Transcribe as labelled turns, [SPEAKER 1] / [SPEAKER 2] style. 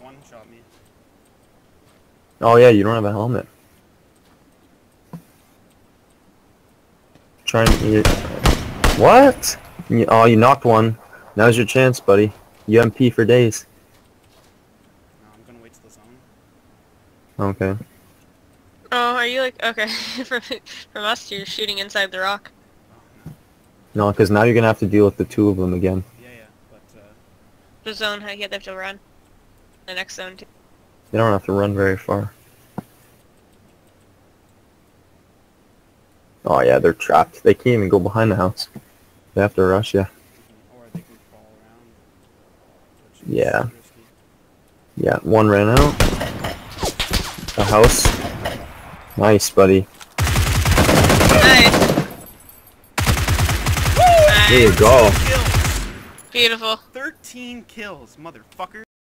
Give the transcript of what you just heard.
[SPEAKER 1] one-shot me.
[SPEAKER 2] Oh yeah, you don't have a helmet. Try and eat. What? Oh, you knocked one. Now's your chance, buddy. UMP for days.
[SPEAKER 1] No, I'm gonna wait till the zone.
[SPEAKER 2] Okay.
[SPEAKER 3] Oh, are you like okay? from us, you're shooting inside the rock.
[SPEAKER 1] Oh no.
[SPEAKER 2] No, because now you're gonna have to deal with the two of them again.
[SPEAKER 1] Yeah, but
[SPEAKER 3] The zone, how you have to run. The next zone too.
[SPEAKER 2] You don't have to run very far. Oh yeah, they're trapped. They can't even go behind the house. They have to rush you.
[SPEAKER 1] or they can crawl around. Which is
[SPEAKER 2] Yeah.
[SPEAKER 1] risky.
[SPEAKER 2] Yeah, one ran out. The house. Nice, buddy.
[SPEAKER 3] Nice.
[SPEAKER 2] There you
[SPEAKER 3] Nice.
[SPEAKER 2] go.
[SPEAKER 1] Kills.
[SPEAKER 3] Beautiful.
[SPEAKER 1] 13 kills, motherfucker.